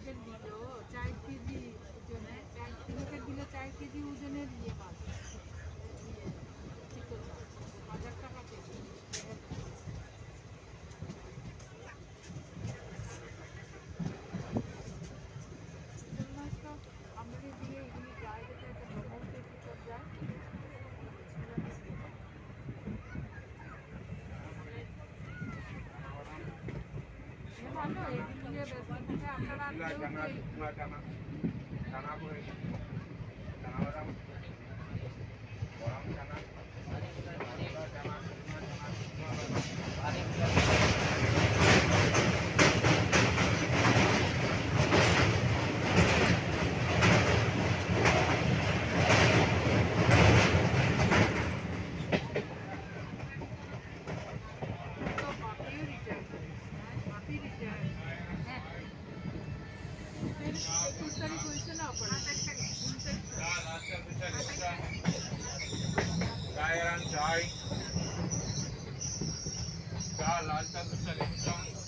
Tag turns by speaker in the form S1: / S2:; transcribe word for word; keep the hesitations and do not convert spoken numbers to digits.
S1: Packet দিল চার KG ওজনে, চার প্যাকেট দিল চার কেজি ওজনের ইয়ে মাছ, চিতল মাছ, হাজার টাকা কেজি। চিতল মাছটা আমাদের দিকে এগুলি যায়, যেটা একটা ব্রহ্মপুত্র চিতল যায়, ভালো এগুলি নিয়ে ব্যস্ত থেকে আপনারা একুশ তারিখ হয়েছে না অপারেশন,
S2: চায় চা লাল চা দুধ চা